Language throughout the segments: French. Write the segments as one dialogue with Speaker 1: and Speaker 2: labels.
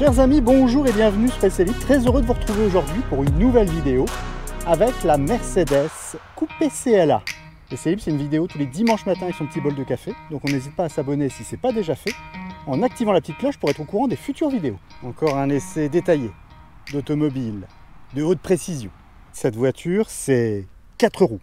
Speaker 1: Chers amis, bonjour et bienvenue sur Essay Libre. Très heureux de vous retrouver aujourd'hui pour une nouvelle vidéo avec la Mercedes Coupé CLA. Essay Libre, c'est une vidéo tous les dimanches matins avec son petit bol de café. Donc on n'hésite pas à s'abonner si ce n'est pas déjà fait, en activant la petite cloche pour être au courant des futures vidéos. Encore un essai détaillé d'automobile de haute précision. Cette voiture, c'est 4 roues.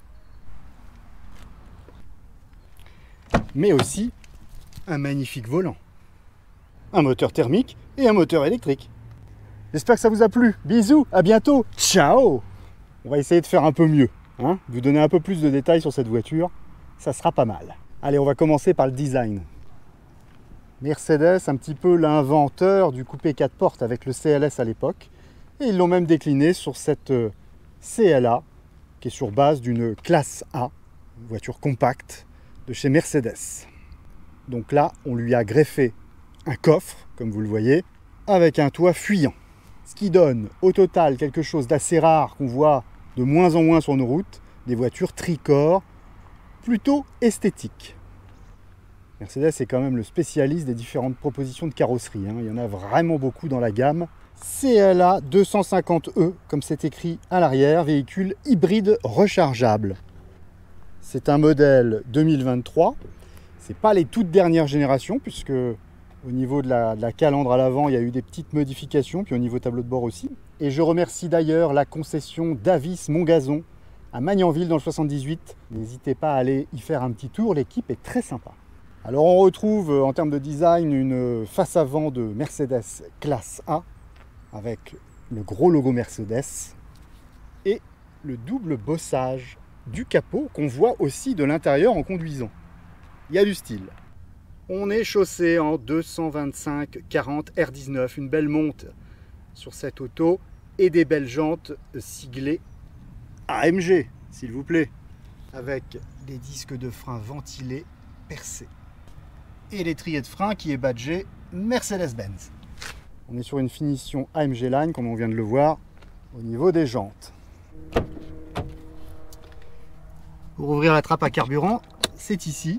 Speaker 1: Mais aussi un magnifique volant, un moteur thermique et un moteur électrique. J'espère que ça vous a plu. Bisous, à bientôt, ciao. On va essayer de faire un peu mieux, vous donner un peu plus de détails sur cette voiture, ça sera pas mal. Allez, on va commencer par le design. Mercedes, un petit peu l'inventeur du coupé 4 portes avec le CLS à l'époque, et ils l'ont même décliné sur cette CLA qui est sur base d'une classe A, une voiture compacte de chez Mercedes. Donc là, on lui a greffé un coffre, comme vous le voyez, avec un toit fuyant. Ce qui donne au total quelque chose d'assez rare qu'on voit de moins en moins sur nos routes, des voitures tricorps plutôt esthétiques. Mercedes est quand même le spécialiste des différentes propositions de carrosserie. Il y en a vraiment beaucoup dans la gamme. CLA 250E, comme c'est écrit à l'arrière, véhicule hybride rechargeable. C'est un modèle 2023. C'est pas les toutes dernières générations, puisque au niveau de la calandre à l'avant, il y a eu des petites modifications, puis au niveau tableau de bord aussi. Et je remercie d'ailleurs la concession Davis Montgazon à Magnanville dans le 78. N'hésitez pas à aller y faire un petit tour, l'équipe est très sympa. Alors on retrouve en termes de design une face avant de Mercedes classe A avec le gros logo Mercedes et le double bossage du capot qu'on voit aussi de l'intérieur en conduisant. Il y a du style. On est chaussé en 225/40 R19, une belle monte sur cette auto et des belles jantes siglées AMG, s'il vous plaît, avec des disques de frein ventilés percés et l'étrier de frein qui est badgé Mercedes-Benz. On est sur une finition AMG Line, comme on vient de le voir, au niveau des jantes. Pour ouvrir la trappe à carburant, c'est ici.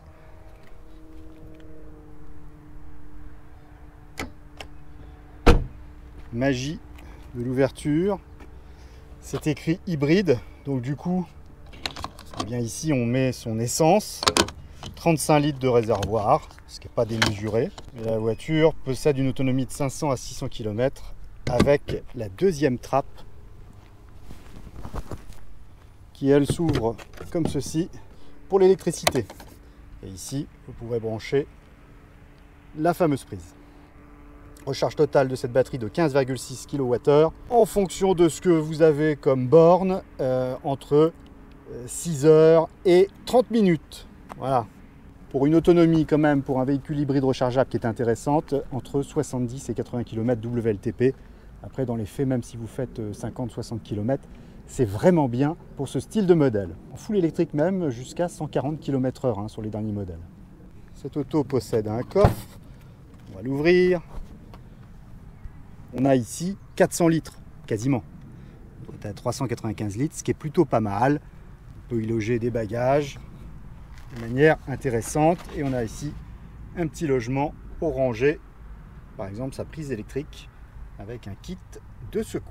Speaker 1: Magie de l'ouverture. C'est écrit hybride, donc du coup, eh bien ici on met son essence. 35 litres de réservoir, ce qui n'est pas démesuré. Et la voiture possède une autonomie de 500 à 600 km avec la deuxième trappe qui elle s'ouvre comme ceci pour l'électricité. Et ici vous pourrez brancher la fameuse prise. Recharge totale de cette batterie de 15,6 kWh en fonction de ce que vous avez comme borne entre 6 heures et 30 minutes. Voilà. Pour une autonomie quand même, pour un véhicule hybride rechargeable qui est intéressante, entre 70 et 80 km WLTP. Après, dans les faits, même si vous faites 50-60 km, c'est vraiment bien pour ce style de modèle. En full électrique même, jusqu'à 140 km/h sur les derniers modèles. Cette auto possède un coffre. On va l'ouvrir. On a ici 400 litres, quasiment. On est à 395 litres, ce qui est plutôt pas mal. On peut y loger des bagages de manière intéressante. Et on a ici un petit logement pour ranger, par exemple, sa prise électrique avec un kit de secours.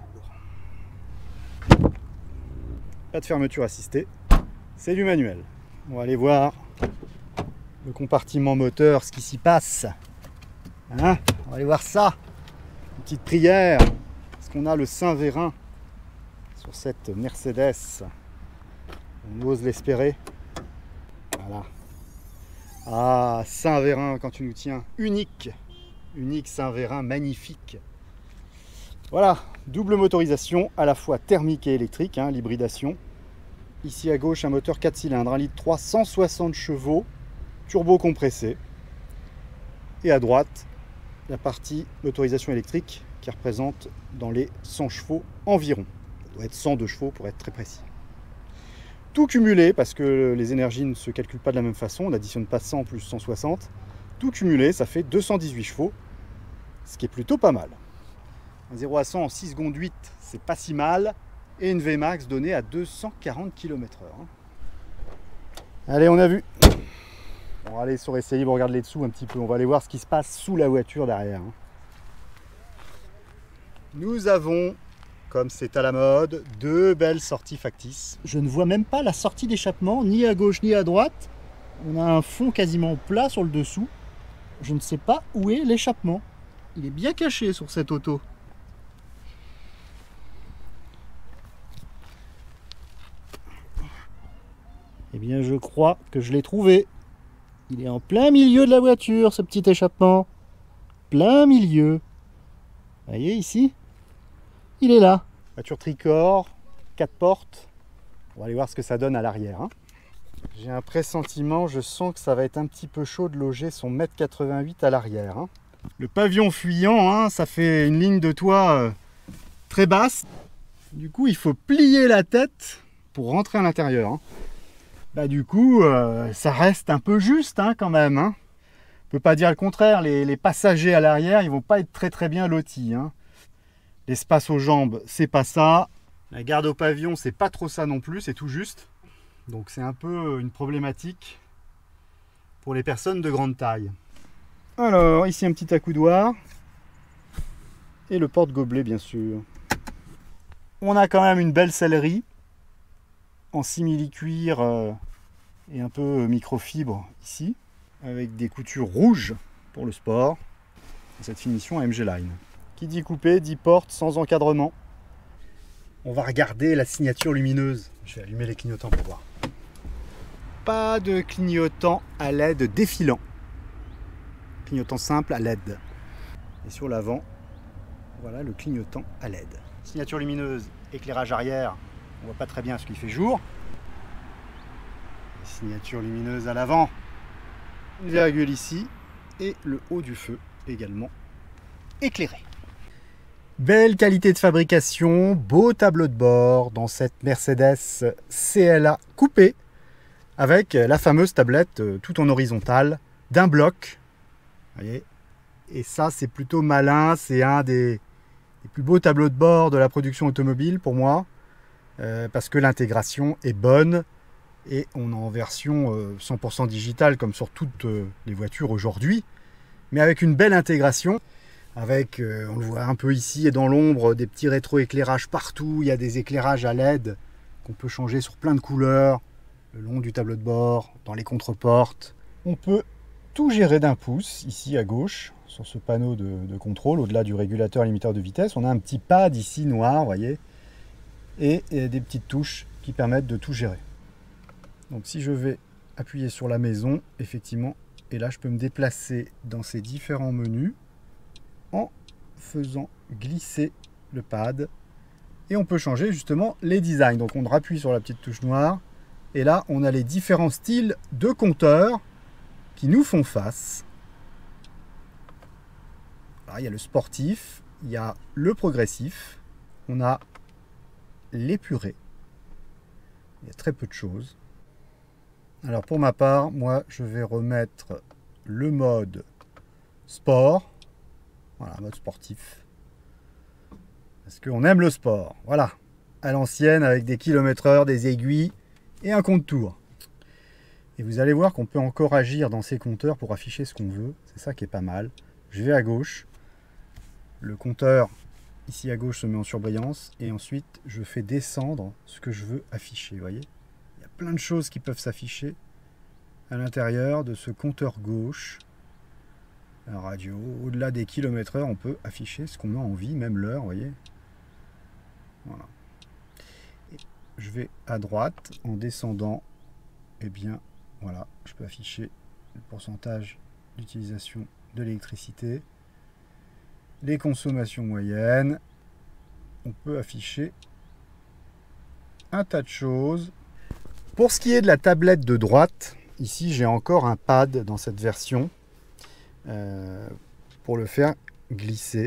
Speaker 1: Pas de fermeture assistée, c'est du manuel. On va aller voir le compartiment moteur, ce qui s'y passe. On va aller voir ça. Une petite prière. Est-ce qu'on a le Saint-Vérin sur cette Mercedes? On ose l'espérer. Voilà. Ah, Saint-Vérin quand tu nous tiens. Unique Saint-Vérin, magnifique. Voilà, double motorisation, à la fois thermique et électrique, l'hybridation. Ici à gauche, un moteur 4 cylindres, 1,3 litre, 160 chevaux, turbo compressé. Et à droite, la partie motorisation électrique qui représente dans les 100 chevaux environ. Ça doit être 102 chevaux pour être très précis. Tout cumulé, parce que les énergies ne se calculent pas de la même façon, on n'additionne pas 100 plus 160. Tout cumulé, ça fait 218 chevaux, ce qui est plutôt pas mal. Un 0 à 100 en 6 secondes 8, c'est pas si mal. Et une Vmax donnée à 240 km/h. Allez, on a vu. On va aller sur Essay Libre, regarder les dessous un petit peu. On va aller voir ce qui se passe sous la voiture derrière. Nous avons, comme c'est à la mode, deux belles sorties factices. Je ne vois même pas la sortie d'échappement, ni à gauche ni à droite. On a un fond quasiment plat sur le dessous. Je ne sais pas où est l'échappement. Il est bien caché sur cette auto. Eh bien, je crois que je l'ai trouvé. Il est en plein milieu de la voiture, ce petit échappement. Plein milieu. Vous voyez ici? Il est là. Voiture tricorps, 4 portes. On va aller voir ce que ça donne à l'arrière. Hein. J'ai un pressentiment, je sens que ça va être un petit peu chaud de loger son 1,88 m à l'arrière. Hein. Le pavillon fuyant, hein, ça fait une ligne de toit très basse. Du coup, il faut plier la tête pour rentrer à l'intérieur. Hein. Bah, du coup, ça reste un peu juste hein, quand même. Hein. On ne peut pas dire le contraire. Les passagers à l'arrière, ils vont pas être très bien lotis. Hein. L'espace aux jambes, c'est pas ça. La garde au pavillon, c'est pas trop ça non plus, c'est tout juste. Donc c'est un peu une problématique pour les personnes de grande taille. Alors, ici un petit accoudoir. Et le porte-gobelet, bien sûr. On a quand même une belle sellerie en simili-cuir et un peu microfibre ici, avec des coutures rouges pour le sport. Et cette finition AMG Line. Qui dit coupé, dit porte sans encadrement. On va regarder la signature lumineuse. Je vais allumer les clignotants pour voir. Pas de clignotant à LED défilant. Clignotant simple à LED. Et sur l'avant, voilà le clignotant à LED. Signature lumineuse, éclairage arrière. On voit pas très bien parce qu'il fait jour. Signature lumineuse à l'avant. Une virgule ici. Et le haut du feu également éclairé. Belle qualité de fabrication, beau tableau de bord dans cette Mercedes CLA coupée avec la fameuse tablette tout en horizontale d'un bloc. Vous voyez, et ça c'est plutôt malin, c'est un des plus beaux tableaux de bord de la production automobile pour moi parce que l'intégration est bonne et on est en version 100% digitale comme sur toutes les voitures aujourd'hui, mais avec une belle intégration. Avec, on le voit un peu ici et dans l'ombre, des petits rétro-éclairages partout. Il y a des éclairages à LED qu'on peut changer sur plein de couleurs, le long du tableau de bord, dans les contreportes. On peut tout gérer d'un pouce, ici à gauche, sur ce panneau de contrôle, au-delà du régulateur limiteur de vitesse. On a un petit pad ici noir, vous voyez, et des petites touches qui permettent de tout gérer. Donc si je vais appuyer sur la maison, effectivement, et là je peux me déplacer dans ces différents menus, en faisant glisser le pad et on peut changer justement les designs. Donc on appuie sur la petite touche noire et là on a les différents styles de compteurs qui nous font face. Alors, il y a le sportif, il y a le progressif, on a l'épuré, il y a très peu de choses. Alors pour ma part, moi je vais remettre le mode sport. Voilà, mode sportif. Parce qu'on aime le sport. Voilà. À l'ancienne, avec des km/h, des aiguilles et un compte-tours. Et vous allez voir qu'on peut encore agir dans ces compteurs pour afficher ce qu'on veut. C'est ça qui est pas mal. Je vais à gauche. Le compteur, ici à gauche, se met en surbrillance. Et ensuite, je fais descendre ce que je veux afficher. Vous voyez ? Il y a plein de choses qui peuvent s'afficher à l'intérieur de ce compteur gauche. La radio, au-delà des km/h, on peut afficher ce qu'on a envie, même l'heure, vous voyez. Voilà. Et je vais à droite, en descendant, et bien, voilà, je peux afficher le pourcentage d'utilisation de l'électricité, les consommations moyennes, on peut afficher un tas de choses. Pour ce qui est de la tablette de droite, ici j'ai encore un pad dans cette version. Pour le faire glisser.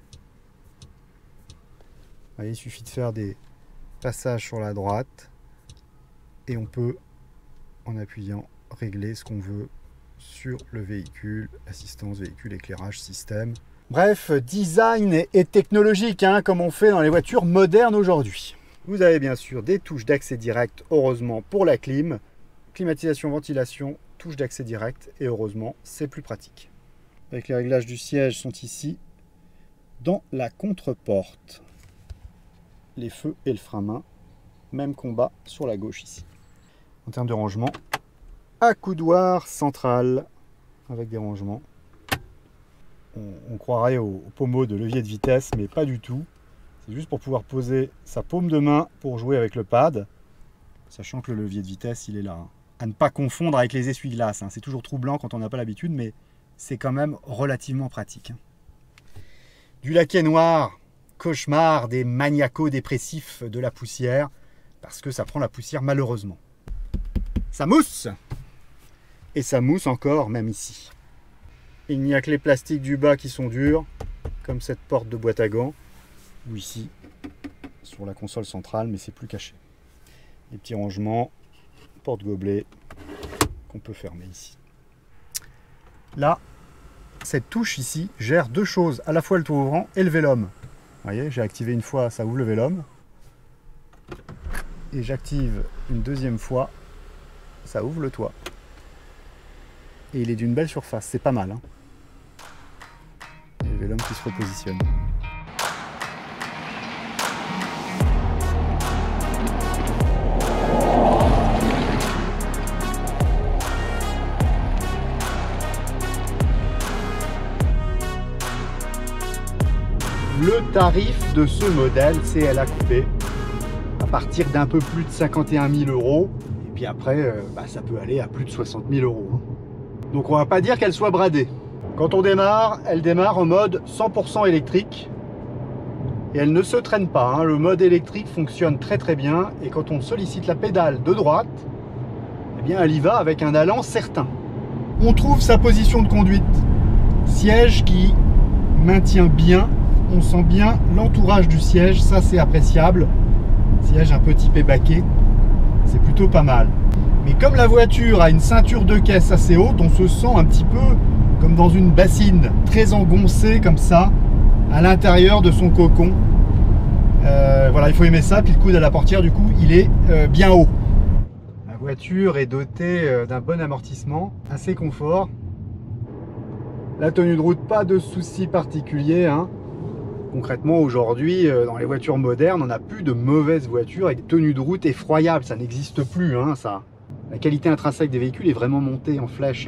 Speaker 1: Vous voyez, il suffit de faire des passages sur la droite et on peut, en appuyant, régler ce qu'on veut sur le véhicule, assistance véhicule, éclairage, système. Bref, design et technologique, hein, comme on fait dans les voitures modernes aujourd'hui. Vous avez bien sûr des touches d'accès direct, heureusement pour la clim, climatisation, ventilation, touche d'accès direct et heureusement c'est plus pratique. Avec les réglages du siège sont ici. dans la contre-porte. Les feux et le frein main, même combat sur la gauche ici. En termes de rangement, accoudoir central avec des rangements. On croirait au pommeau de levier de vitesse, mais pas du tout. C'est juste pour pouvoir poser sa paume de main pour jouer avec le pad, sachant que le levier de vitesse, il est là. À ne pas confondre avec les essuie-glaces. C'est toujours troublant quand on n'a pas l'habitude, mais c'est quand même relativement pratique. Du laquais noir, cauchemar des maniaco-dépressifs de la poussière, parce que ça prend la poussière malheureusement. Ça mousse! Et ça mousse encore, même ici. Il n'y a que les plastiques du bas qui sont durs, comme cette porte de boîte à gants, ou ici, sur la console centrale, mais c'est plus caché. Les petits rangements, porte-gobelet, qu'on peut fermer ici. Là, cette touche ici gère deux choses, à la fois le toit ouvrant et le vélum. Vous voyez, j'ai activé une fois, ça ouvre le vélum. Et j'active une deuxième fois, ça ouvre le toit. Et il est d'une belle surface, c'est pas mal. Et le vélum qui se repositionne. Le tarif de ce modèle CLA Coupé, à partir d'un peu plus de 51 000 €, et puis après, ça peut aller à plus de 60 000 €. Donc on va pas dire qu'elle soit bradée. Quand on démarre, elle démarre en mode 100% électrique, et elle ne se traîne pas. Le mode électrique fonctionne très très bien, et quand on sollicite la pédale de droite, eh bien elle y va avec un allant certain. On trouve sa position de conduite, siège qui maintient bien. On sent bien l'entourage du siège, ça c'est appréciable. Siège un peu typé baquet, c'est plutôt pas mal. Mais comme la voiture a une ceinture de caisse assez haute, on se sent un petit peu comme dans une bassine, très engoncée comme ça, à l'intérieur de son cocon. Voilà, il faut aimer ça, puis le coude à la portière du coup, il est bien haut. La voiture est dotée d'un bon amortissement, assez confort. La tenue de route, pas de soucis particuliers. Concrètement, aujourd'hui, dans les voitures modernes, on n'a plus de mauvaises voitures avec tenue de route effroyable. Ça n'existe plus, ça. La qualité intrinsèque des véhicules est vraiment montée en flèche.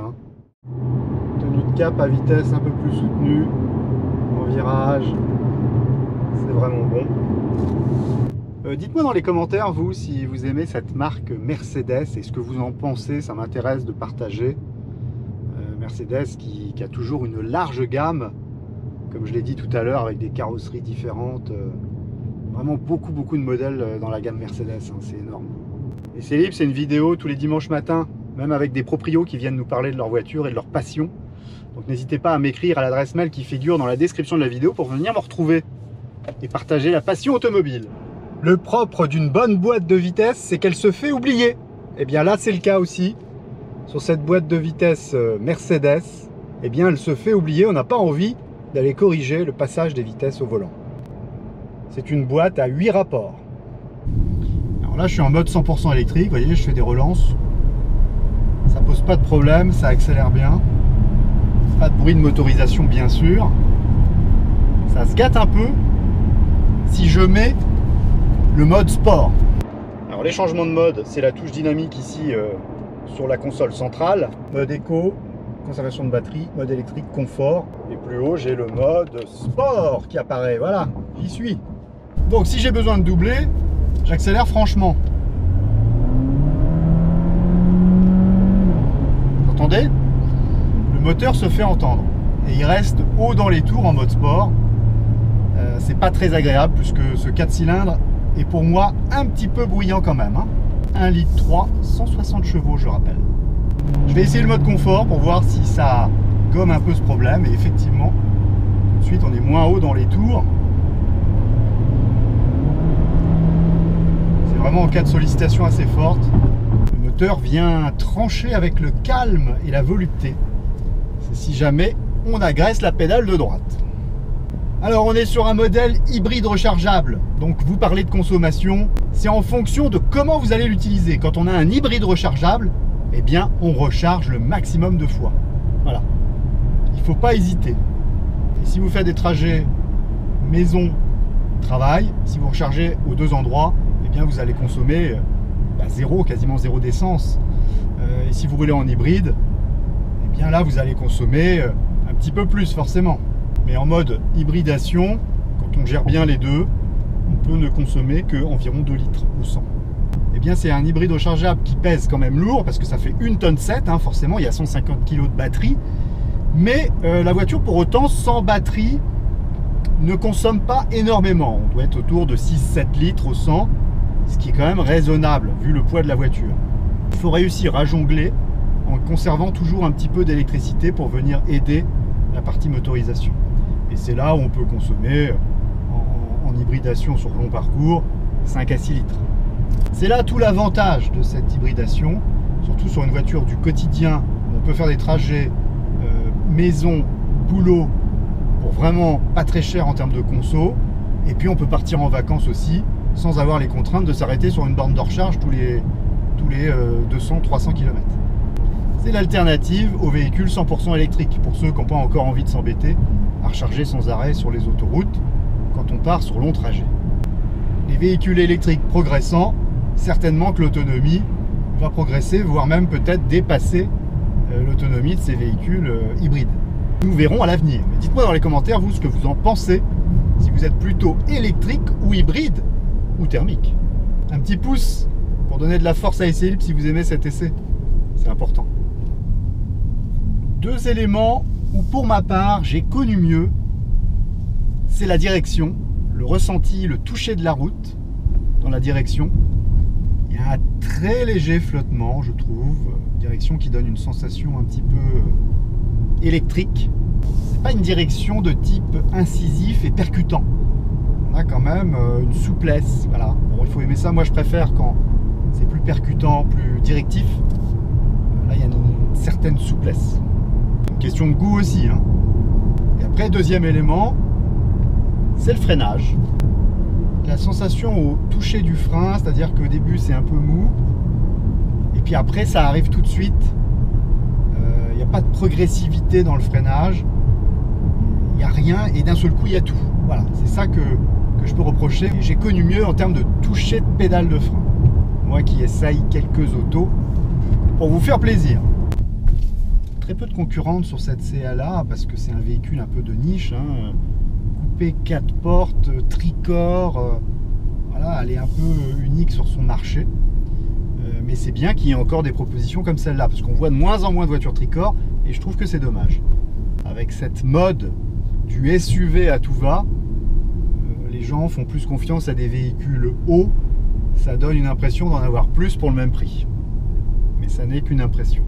Speaker 1: Tenue de cap à vitesse un peu plus soutenue, en virage. C'est vraiment bon. Dites-moi dans les commentaires, vous, si vous aimez cette marque Mercedes et ce que vous en pensez. Ça m'intéresse de partager. Mercedes qui a toujours une large gamme, comme je l'ai dit tout à l'heure, avec des carrosseries différentes. Vraiment beaucoup de modèles dans la gamme Mercedes, c'est énorme. Et c'est libre, c'est une vidéo tous les dimanches matins, même avec des proprios qui viennent nous parler de leur voiture et de leur passion. Donc n'hésitez pas à m'écrire à l'adresse mail qui figure dans la description de la vidéo pour venir me retrouver et partager la passion automobile. Le propre d'une bonne boîte de vitesse, c'est qu'elle se fait oublier. Et bien là, c'est le cas aussi. Sur cette boîte de vitesse Mercedes, eh bien elle se fait oublier, on n'a pas envie d'aller corriger le passage des vitesses au volant. C'est une boîte à 8 rapports. Alors là, je suis en mode 100% électrique, vous voyez, je fais des relances. Ça pose pas de problème, ça accélère bien. Pas de bruit de motorisation, bien sûr. Ça se gâte un peu si je mets le mode sport. Alors les changements de mode, c'est la touche dynamique ici sur la console centrale. Mode éco, conservation de batterie, mode électrique, confort. Et plus haut, j'ai le mode sport qui apparaît. Voilà, j'y suis. Donc si j'ai besoin de doubler, j'accélère franchement. Vous entendez? Le moteur se fait entendre. Et il reste haut dans les tours en mode sport. C'est pas très agréable puisque ce 4 cylindres est pour moi un petit peu bruyant quand même. 1,3 litre, 160 chevaux, je rappelle. Je vais essayer le mode confort pour voir si ça gomme un peu ce problème. Et effectivement, ensuite on est moins haut dans les tours. C'est vraiment en cas de sollicitation assez forte. Le moteur vient trancher avec le calme et la volupté. C'est si jamais on agresse la pédale de droite. Alors on est sur un modèle hybride rechargeable. Donc vous parlez de consommation, c'est en fonction de comment vous allez l'utiliser. Quand on a un hybride rechargeable, eh bien on recharge le maximum de fois. Voilà. Il ne faut pas hésiter. Et si vous faites des trajets maison, travail. Si vous rechargez aux deux endroits, eh bien vous allez consommer quasiment zéro d'essence. Et si vous roulez en hybride, eh bien là vous allez consommer un petit peu plus forcément. Mais en mode hybridation, quand on gère bien les deux, on peut ne consommer qu'environ 2 litres au 100. Eh bien c'est un hybride rechargeable qui pèse quand même lourd parce que ça fait 1,7 tonne, hein, forcément il y a 150 kg de batterie. Mais la voiture pour autant sans batterie ne consomme pas énormément. On doit être autour de 6-7 litres au 100, ce qui est quand même raisonnable vu le poids de la voiture. Il faut réussir à jongler en conservant toujours un petit peu d'électricité pour venir aider la partie motorisation. Et c'est là où on peut consommer en hybridation sur long parcours 5 à 6 litres. C'est là tout l'avantage de cette hybridation, surtout sur une voiture du quotidien où on peut faire des trajets maison, boulot pour vraiment pas très cher en termes de conso, et puis on peut partir en vacances aussi sans avoir les contraintes de s'arrêter sur une borne de recharge tous les 200-300 km. C'est l'alternative aux véhicules 100% électriques pour ceux qui n'ont pas encore envie de s'embêter à recharger sans arrêt sur les autoroutes quand on part sur long trajet. Les véhicules électriques progressant, certainement que l'autonomie va progresser, voire même peut-être dépasser l'autonomie de ces véhicules hybrides. Nous verrons à l'avenir. Mais dites-moi dans les commentaires, vous, ce que vous en pensez, si vous êtes plutôt électrique ou hybride ou thermique. Un petit pouce pour donner de la force à Essai Libre si vous aimez cet essai. C'est important. 2 éléments où pour ma part j'ai connu mieux, c'est la direction, le ressenti, le toucher de la route dans la direction. Il y a un très léger flottement, je trouve, direction qui donne une sensation un petit peu électrique. C'est pas une direction de type incisif et percutant. On a quand même une souplesse. Voilà. Bon, il faut aimer ça. Moi, je préfère quand c'est plus percutant, plus directif. Là, il y a une certaine souplesse. Une question de goût aussi, hein. Et après, deuxième élément, c'est le freinage. La sensation au toucher du frein, c'est-à-dire qu'au début, c'est un peu mou. Et puis après, ça arrive tout de suite. Il n'y a pas de progressivité dans le freinage. Il n'y a rien et d'un seul coup, il y a tout. Voilà, c'est ça que je peux reprocher. J'ai connu mieux en termes de toucher de pédale de frein. Moi qui essaye quelques autos pour vous faire plaisir. Très peu de concurrentes sur cette CA-là parce que c'est un véhicule un peu de niche. Hein. Coupé 4 portes, tricorps. Voilà, elle est un peu unique sur son marché. Mais c'est bien qu'il y ait encore des propositions comme celle-là, parce qu'on voit de moins en moins de voitures tricorps, et je trouve que c'est dommage. Avec cette mode du SUV à tout va, les gens font plus confiance à des véhicules hauts, ça donne une impression d'en avoir plus pour le même prix. Mais ça n'est qu'une impression.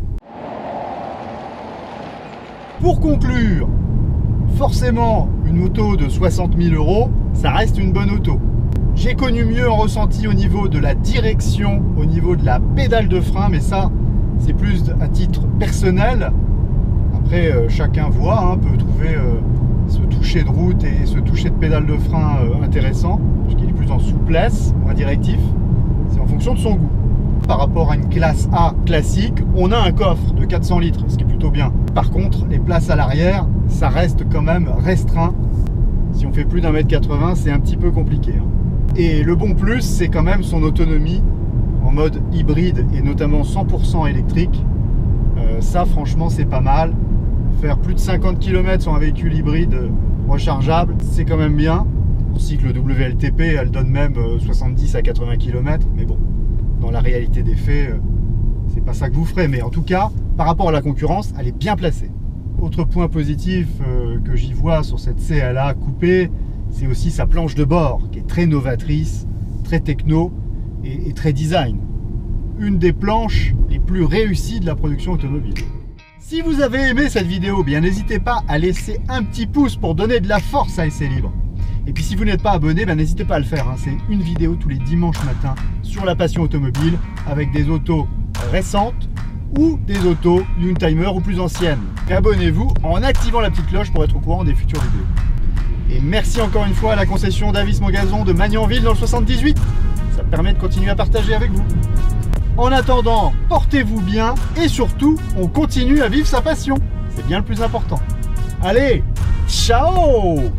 Speaker 1: Pour conclure, forcément, une auto de 60 000 €, ça reste une bonne auto. J'ai connu mieux en ressenti au niveau de la direction, au niveau de la pédale de frein, mais ça, c'est plus à titre personnel. Après, chacun voit, hein, peut trouver ce toucher de route et ce toucher de pédale de frein intéressant, parce qu'il est plus en souplesse, moins directif. C'est en fonction de son goût. Par rapport à une classe A classique, on a un coffre de 400 litres, ce qui est plutôt bien. Par contre, les places à l'arrière, ça reste quand même restreint. Si on fait plus d'1,80 m, c'est un petit peu compliqué, hein. Et le bon plus, c'est quand même son autonomie en mode hybride et notamment 100% électrique. Ça, franchement, c'est pas mal. Faire plus de 50 km sur un véhicule hybride rechargeable, c'est quand même bien. On sait que le WLTP, elle donne même 70 à 80 km. Mais bon, dans la réalité des faits, c'est pas ça que vous ferez. Mais en tout cas, par rapport à la concurrence, elle est bien placée. Autre point positif que j'y vois sur cette CA-là coupée, c'est aussi sa planche de bord qui est très novatrice, très techno et très design. Une des planches les plus réussies de la production automobile. Si vous avez aimé cette vidéo, bien n'hésitez pas à laisser un petit pouce pour donner de la force à Essai Libre. Et puis si vous n'êtes pas abonné, n'hésitez pas à le faire, hein. C'est une vidéo tous les dimanches matin sur la passion automobile avec des autos récentes ou des autos Youngtimer ou plus anciennes. Et abonnez-vous en activant la petite cloche pour être au courant des futures vidéos. Et merci encore une fois à la concession Davis Montgazon de Magnanville dans le 78. Ça me permet de continuer à partager avec vous. En attendant, portez-vous bien et surtout, on continue à vivre sa passion. C'est bien le plus important. Allez, ciao!